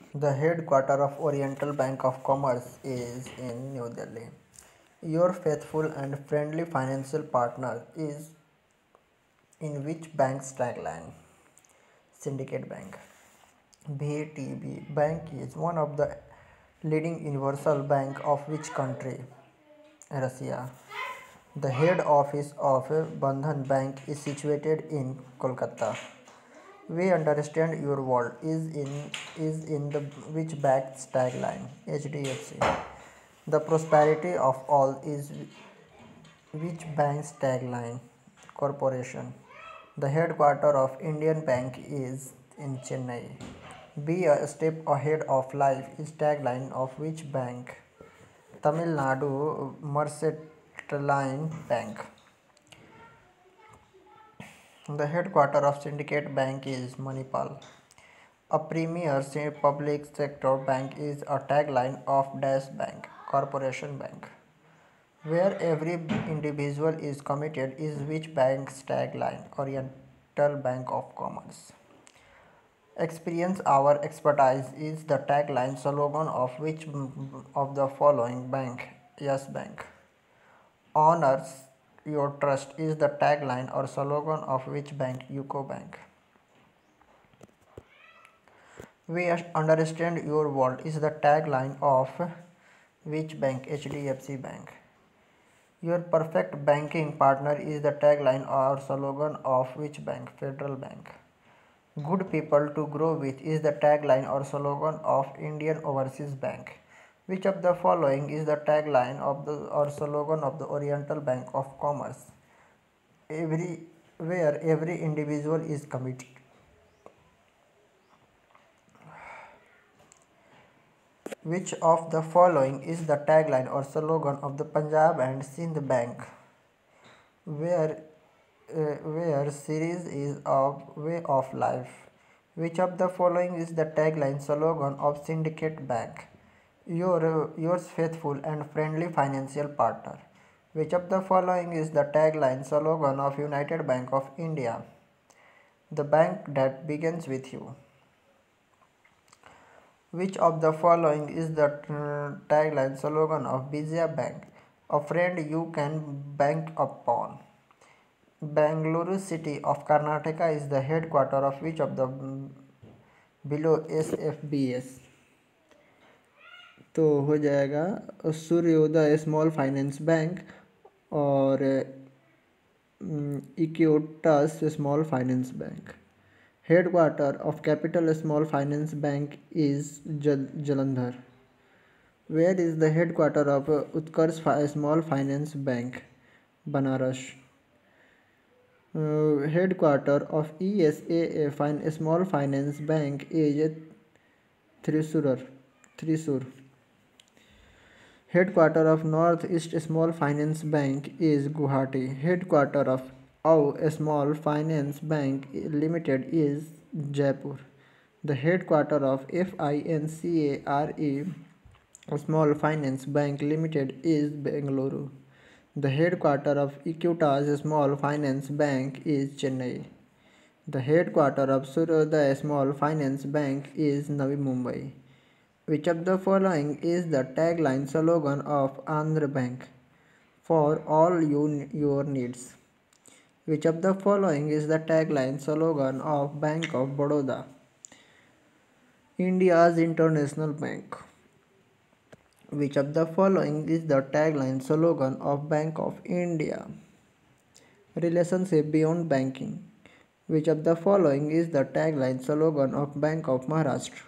The headquarters of Oriental Bank of Commerce is in New Delhi. Your faithful and friendly financial partner is in which bank's tagline? Syndicate Bank. BATB Bank is one of the leading universal bank of which country? Russia. The head office of Bandhan Bank is situated in Kolkata. We understand your world is in the which bank's tagline? HDFC. The prosperity of all is which bank's tagline? Corporation. The headquarter of Indian Bank is in Chennai. Be a step ahead of life is tagline of which bank? Tamil Nadu Mercantile Bank. The headquarter of Syndicate Bank is Manipal. A premier public sector bank is a tagline of Dash Bank, Corporation Bank. Where every individual is committed is which bank's tagline? Oriental Bank of Commerce. Experience our expertise is the tagline slogan of which of the following bank? Yes Bank. Honors your trust is the tagline or slogan of which bank? UCO Bank. We understand your world is the tagline of which bank? HDFC Bank. Your perfect banking partner is the tagline or slogan of which bank? Federal Bank. Good people to grow with is the tagline or slogan of Indian Overseas Bank. Which of the following is the tagline of the or slogan of the Oriental Bank of Commerce? Where every individual is committed. Which of the following is the tagline or slogan of the Punjab and Sindh Bank? Where where series is of way of life. Which of the following is the tagline slogan of Syndicate Bank? Yours faithful and friendly financial partner. Which of the following is the tagline slogan of United Bank of India? The bank that begins with you. Which of the following is the tagline slogan of Vijaya Bank? A friend you can bank upon. Bangalore city of Karnataka is the headquarter of which of the below SFBS? तो हो जाएगा Suryoday small finance bank और Equitas small finance bank. Headquarter of Capital Small Finance Bank is Jalandhar. Where is the headquarter of Utkarsh Small Finance Bank? Banaras. Headquarter of ESAA Small Finance Bank is Thrissur. Headquarter of Northeast Small Finance Bank is Guwahati. Headquarter of AU Small Finance Bank Limited is Jaipur. The headquarter of FINCARE Small Finance Bank Limited is Bengaluru. The headquarter of Equitas Small Finance Bank is Chennai. The headquarter of Suryoday Small Finance Bank is Navi Mumbai. Which of the following is the tagline slogan of Andhra Bank? For all your needs. Which of the following is the tagline slogan of Bank of Baroda? India's International Bank. Which of the following is the tagline slogan of Bank of India? Relationship beyond banking. Which of the following is the tagline slogan of Bank of Maharashtra?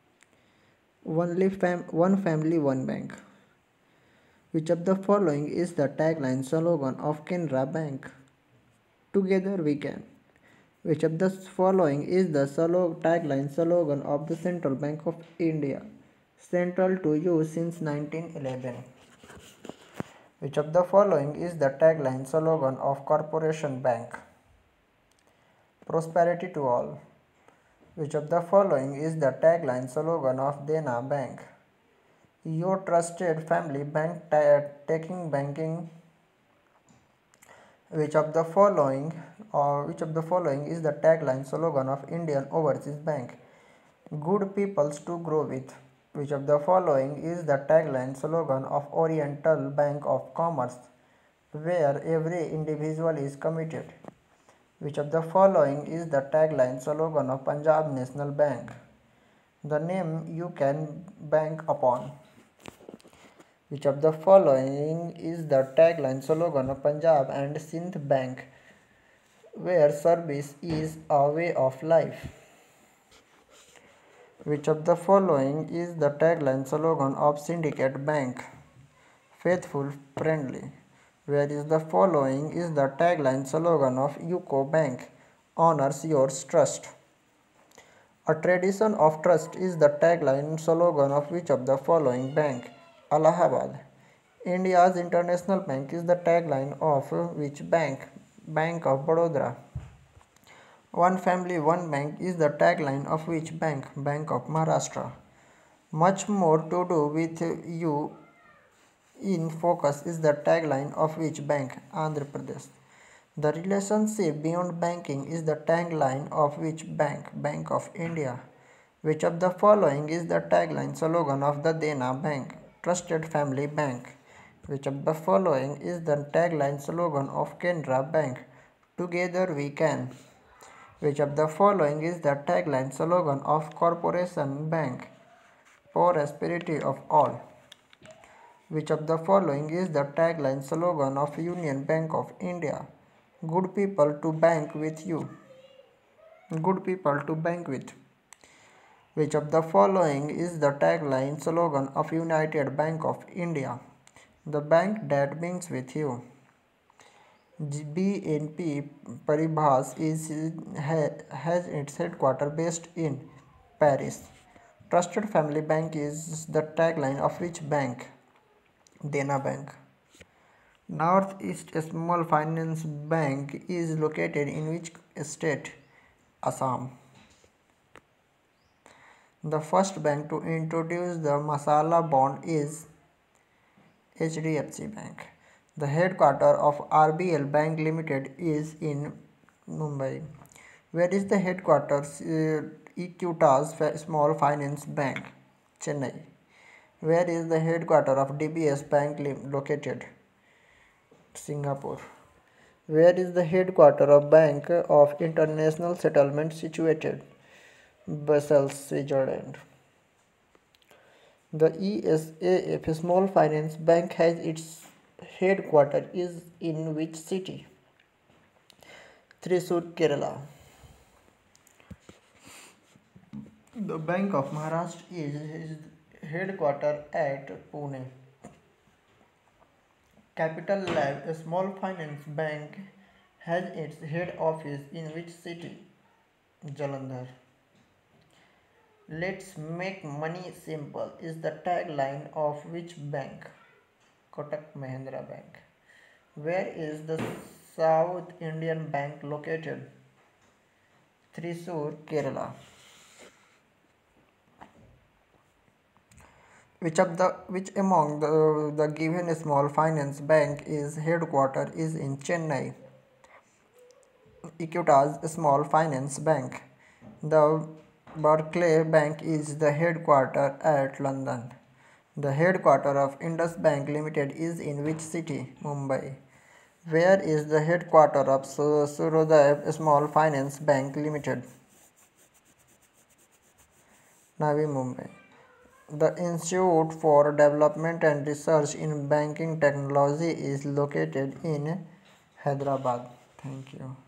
One family, one bank. Which of the following is the tagline slogan of Canara Bank? Together we can. Which of the following is the tagline slogan of the Central Bank of India? Central to you since 1911. Which of the following is the tagline slogan of Corporation Bank? Prosperity to all. Which of the following is the tagline slogan of Dena Bank? Your trusted family bank taking banking. Which of the following is the tagline slogan of Indian Overseas Bank? Good peoples to grow with. Which of the following is the tagline slogan of Oriental Bank of Commerce, where every individual is committed? Which of the following is the tagline slogan of Punjab National Bank, the name you can bank upon? Which of the following is the tagline slogan of Punjab and Sindh Bank, where service is a way of life? Which of the following is the tagline slogan of Syndicate Bank, faithful, friendly? Where is the following is the tagline slogan of UCO Bank, honors your trust? A tradition of trust is the tagline slogan of which of the following bank? Allahabad. India's international bank is the tagline of which bank? Bank of Baroda. One family, one bank is the tagline of which bank? Bank of Maharashtra. Much more to do with you in focus is the tagline of which bank? Andhra Pradesh. The relationship beyond banking is the tagline of which bank? Bank of India. Which of the following is the tagline slogan of the Dena Bank? Trusted Family Bank. Which of the following is the tagline slogan of Canara Bank? Together we can. Which of the following is the tagline slogan of Corporation Bank? Prosperity of all. Which of the following is the tagline slogan of Union Bank of India? Good people to bank with you. Good people to bank with. Which of the following is the tagline slogan of United Bank of India? The bank that banks with you. BNP Paribas has its headquarters based in Paris. Trusted Family Bank is the tagline of which bank? Dena Bank. Northeast Small Finance Bank is located in which state? Assam. The first bank to introduce the masala bond is HDFC Bank. The headquarters of RBL Bank Limited is in Mumbai. Where is the headquarters Equitas Small Finance Bank? Chennai. Where is the headquarters of DBS Bank located? Singapore. Where is the headquarters of Bank of International Settlement situated? Brussels, Switzerland. The ESAF Small Finance Bank has its headquarters is in which city? Thrissur, Kerala. The Bank of Maharashtra is headquartered at Pune. Capital Life, a small finance bank, has its head office in which city? Jalandhar. Let's make money simple is the tagline of which bank? Kotak Mahindra Bank. Where is the South Indian Bank located? Thrissur, Kerala. Which among the given small finance bank is headquartered is in Chennai? Equitas Small Finance Bank. The Barclays Bank is the headquarter at London. The headquarter of Indus Bank Limited is in which city? Mumbai. Where is the headquarter of Surodaya Small Finance Bank Limited? Navi Mumbai. The Institute for Development and Research in Banking Technology is located in Hyderabad. Thank you.